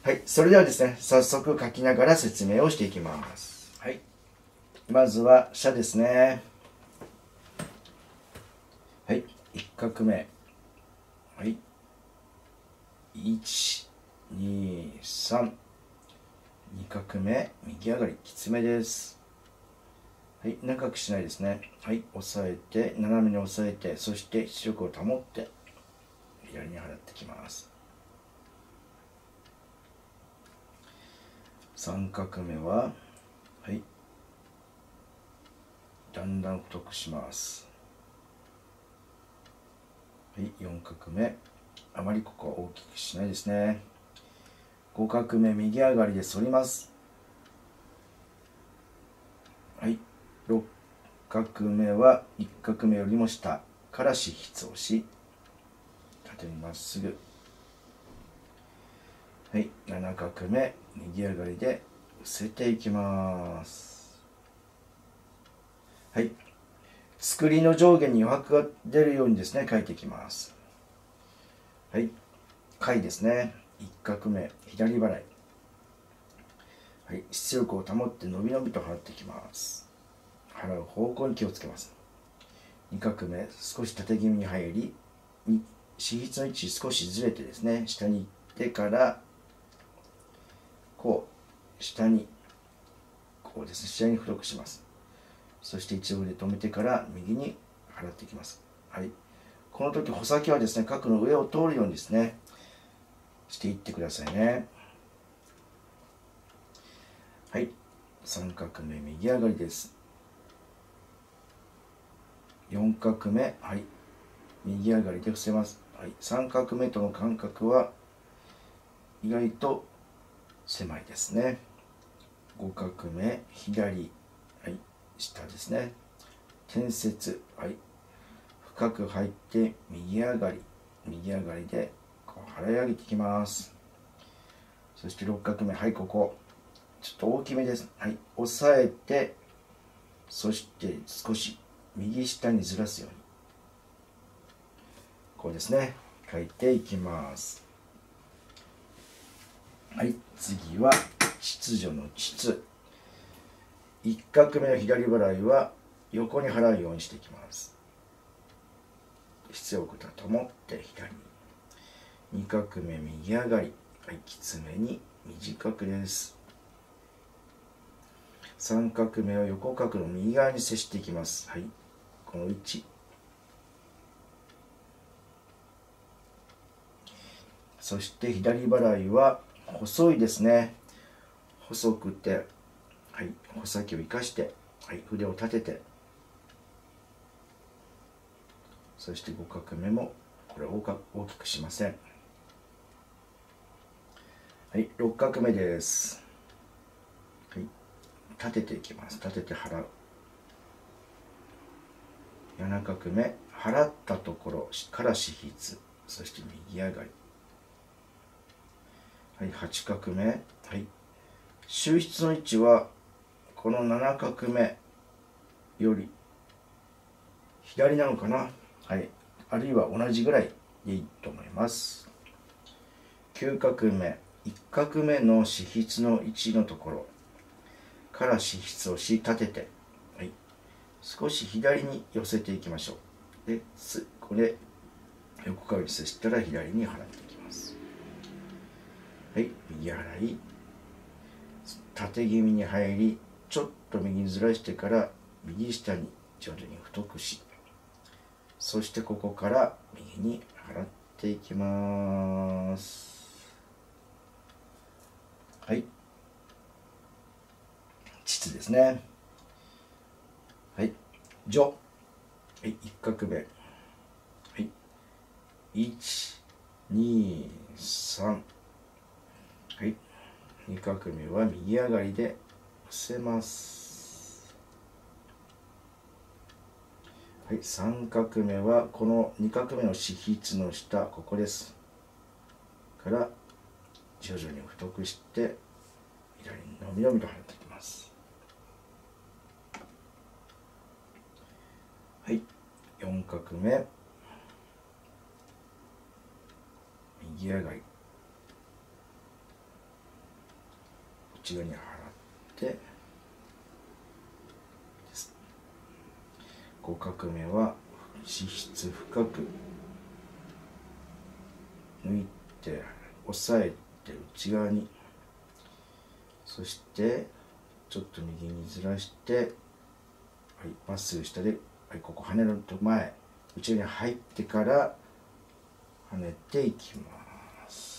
はい、それではですね、早速書きながら説明をしていきます。はい、まずは社ですね。はい、1画目。はい、1、2、3。2画目、右上がり、きつめです。はい、長くしないですね。はい、押さえて、斜めに押さえて、そして出力を保って、左に払ってきます。3画目は、はい、だんだん太くします。はい、4画目、あまりここは大きくしないですね。5画目、右上がりで反ります。はい、6画目は1画目よりも下から支筆をし、縦にまっすぐ。はい、7画目、右上がりで伏せていきます。はい、作りの上下に余白が出るようにですね、書いていきます。はい、貝ですね。1画目、左払い。はい、出力を保って伸び伸びと払っていきます。払う方向に気をつけます。2画目、少し縦気味に入り、支筆の位置少しずれてですね、下に行ってから、こう、下に、こうですね、下に太くします。そして一度で止めてから右に払っていきます。はい。この時、穂先はですね、角の上を通るようにですね、していってくださいね。はい。3画目、右上がりです。4画目、はい。右上がりで伏せます。はい。3画目との間隔は意外と狭いですね。5画目、左、はい。下ですね。転接、はい。深く入って右上がり、右上がりでこう払い上げていきます。そして6画目、はい、ここ。ちょっと大きめです。はい、押さえて、そして少し右下にずらすように。こうですね、書いていきます。はい、次は秩序の秩。1画目の左払いは横に払うようにしていきます。必要ことは保って左に。2画目右上がり。はい、きつめに短くです。3画目は横角の右側に接していきます。はい、この位置。そして左払いは細いですね。細くて、はい、穂先を生かして、はい、筆を立てて、そして5画目もこれを大きくしません。はい、6画目です。はい、立てていきます。立てて払う。7画目、払ったところから支筆、そして右上がり。はい、8画目、はい、収筆の位置はこの7画目より左なのかな、はい、あるいは同じぐらいでいいと思います。9画目、1画目の支筆の位置のところから支筆をし立てて、はい、少し左に寄せていきましょう。で、これ横側に接したら左に払っていきます。はい、右払い、縦気味に入り、ちょっと右にずらしてから右下に徐々に太くし、そしてここから右に払っていきます。はい、膣ですね。はい、序、はい、1画目、はい、1、2、3、はい、2画目は右上がりで伏せます。はい、3画目はこの2画目の支筆の下、ここですから徐々に太くして左に伸び伸びと払っていきます。はい、4画目、右上がり、 内側に払って5画目は支出深く抜いて押さえて内側に、そしてちょっと右にずらして、はい、まっすぐ下で、はい、ここ跳ねると前内側に入ってから跳ねていきます。